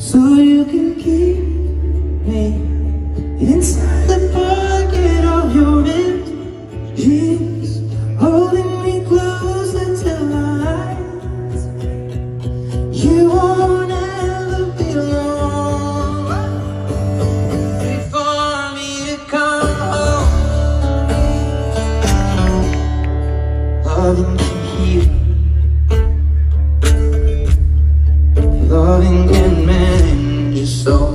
so you can keep me inside the pocket of your ripped jeans, holding me close until our eyes. You won't ever be alone. Wait for me to come home. Loving can heal. Loving can mend your soul.